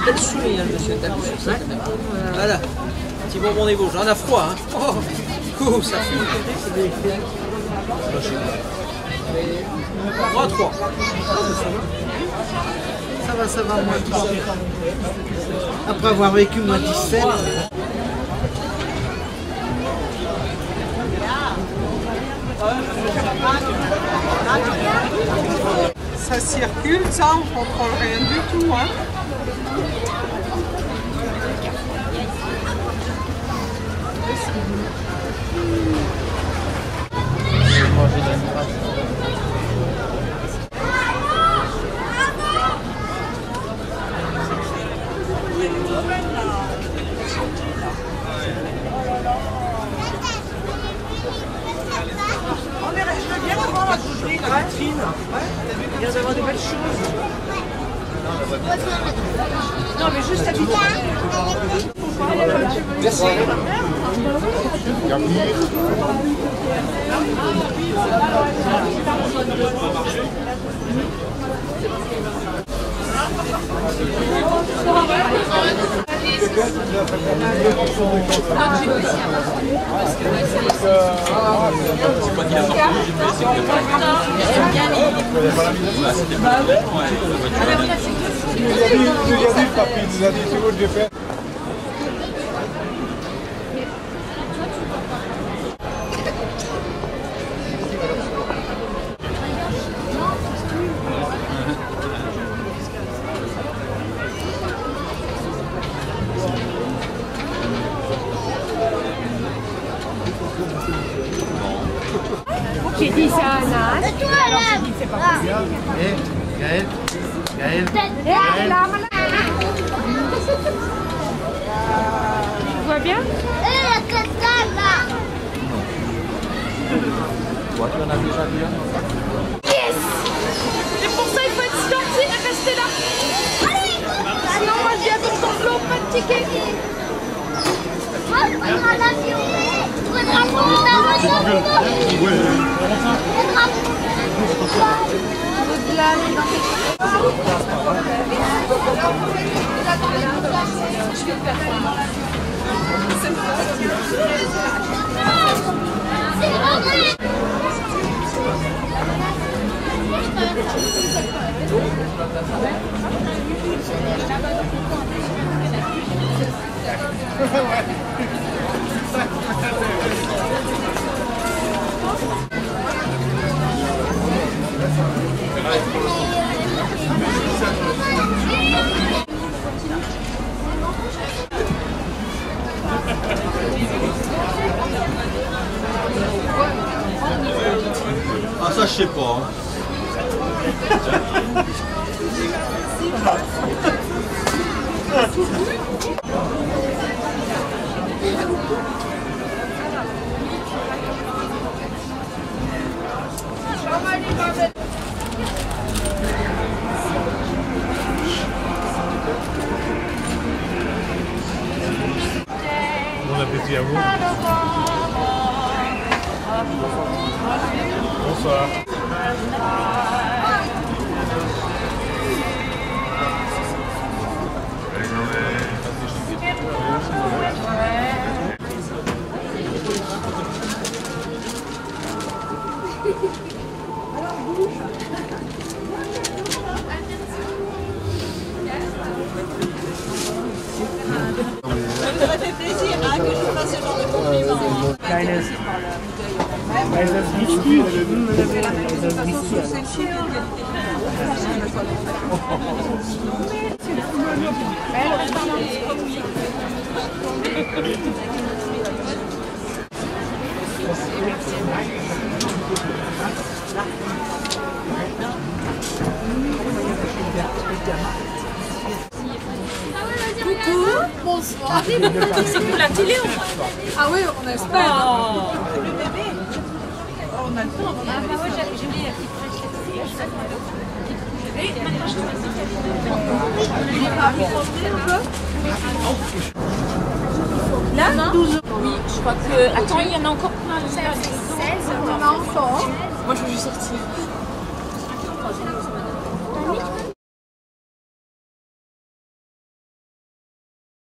quel sourire, monsieur, t'as vu sur ça? Voilà. Petit bonbon des Vosges. On a froid, hein. Oh, ça fait. 3-3. Ça va, moins 3. Après avoir vécu moins 17. Ça circule, ça, on ne contrôle rien du tout. Hein. Je veux bien avoir la bouteille, la vitrine. Il vient d'avoir de belles choses. Non, mais juste à vitrine. Merci. C'est pas qu'il a sorti, J'ai dit ça à Nas. Et toi, là. C'est pas possible. Gaël. Tu vois bien? La cascade là. Toi, tu en as déjà vu un? Yes! Et pour ça, il faut être sorti et rester là. Allez. Sinon, moi, je viens avec ton flot, pas de ticket. Moi, je prendrai l'avion. Je prendrai le drapeau. Ah, ça, je sais pas. Bon appétit à vous. Bonsoir. Ça me fait plaisir hein, que je fasse ce genre de compliment. Coucou. Bonsoir. C'est pour la télé ou pas? Ah oui, on espère. Oh. Le bébé. On a le temps. Ah bah ouais, j'ai oublié la petite fraîche. Et maintenant je Il est pas arrivé un peu. Là, 12 euros. Oui, je crois que... Attends, il y en a encore plein. 16, on en a encore. Moi, je veux juste sortir.